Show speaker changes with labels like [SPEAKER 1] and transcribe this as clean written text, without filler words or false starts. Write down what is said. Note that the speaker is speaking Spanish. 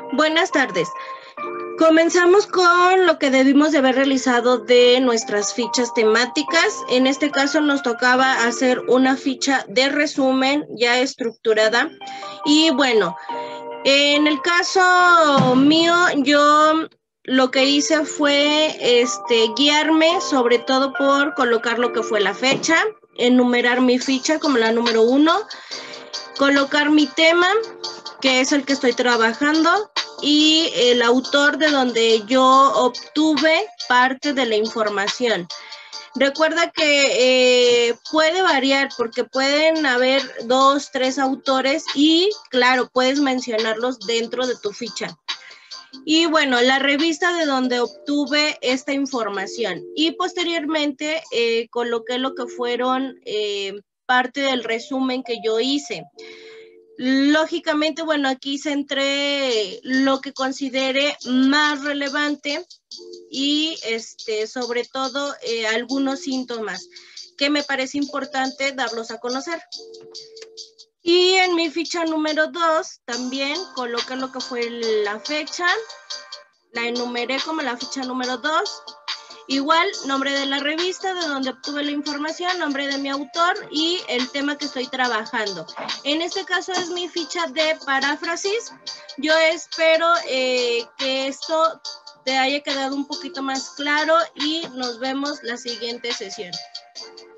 [SPEAKER 1] Buenas tardes. Comenzamos con lo que debimos de haber realizado de nuestras fichas temáticas. En este caso nos tocaba hacer una ficha de resumen ya estructurada. Y bueno, en el caso mío, yo lo que hice fue guiarme sobre todo por colocar lo que fue la fecha, enumerar mi ficha como la número 1, colocar mi tema, que es el que estoy trabajando, y el autor de donde yo obtuve parte de la información. Recuerda que puede variar porque pueden haber 2, 3 autores y claro, puedes mencionarlos dentro de tu ficha. Y bueno, la revista de donde obtuve esta información y posteriormente coloqué lo que fueron parte del resumen que yo hice. Lógicamente, bueno, aquí centré lo que considere más relevante y sobre todo algunos síntomas que me parece importante darlos a conocer. Y en mi ficha número 2 también coloqué lo que fue la fecha, la enumeré como la ficha número 2. Igual, nombre de la revista, de donde obtuve la información, nombre de mi autor y el tema que estoy trabajando. En este caso es mi ficha de paráfrasis. Yo espero que esto te haya quedado un poquito más claro y nos vemos la siguiente sesión.